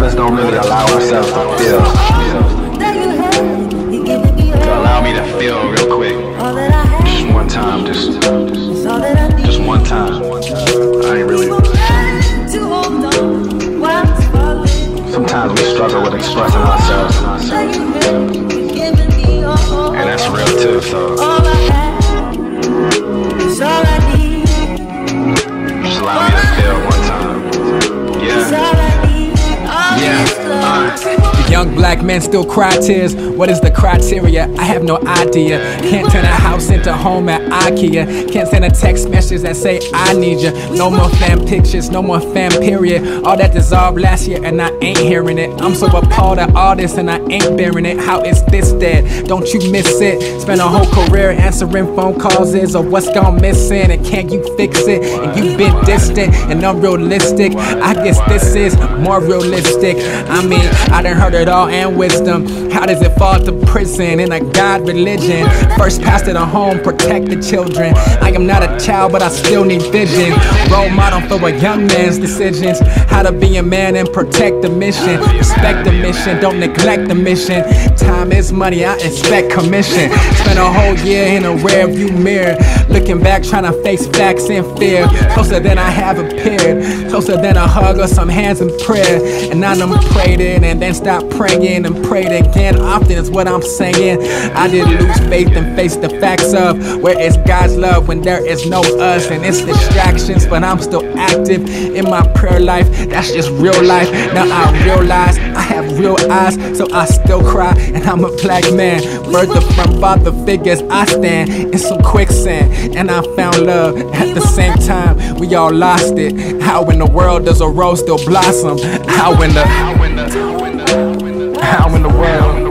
us don't really allow ourselves to feel. To allow me to feel real quick. Just one time, just one time. I ain't really. Sometimes we struggle with expressing ourselves. And that's real too, so. Just allow me to feel one time. The young black men still cry tears. What is the criteria? I have no idea. Can't turn a house into home at IKEA. Can't send a text message that say I need you. No more fan pictures, no more fan period. All that dissolved last year and I ain't hearing it. I'm so appalled at all this and I ain't bearing it. How is this dead? Don't you miss it? Spend a whole career answering phone calls of what's gone missing, and can't you fix it? And you've been distant and unrealistic. I guess this is more realistic. I mean, I done heard it all and wisdom. How does it fall to prison in a God religion? First pastor to home, protect the children. I am not a child, but I still need vision. Role model for a young man's decisions. How to be a man and protect the mission. Respect the mission, don't neglect the mission. Time is money, I expect commission. Spent a whole year in a rear view mirror, looking back, trying to face facts and fear. Closer than I have appeared, closer than a hug or some hands in prayer. And I done prayed it and then stopped praying and prayed again. Often is what I'm saying. I did lose faith and face the facts of where is God's love when there is no us. And it's distractions, but I'm still active in my prayer life. That's just real life. Now I realize I have real eyes, so I still cry. And I'm a black man, birthed from father figures. I stand in some quicksand, and I found love at the same time. We all lost it. How in the world does a rose still blossom? How in the world?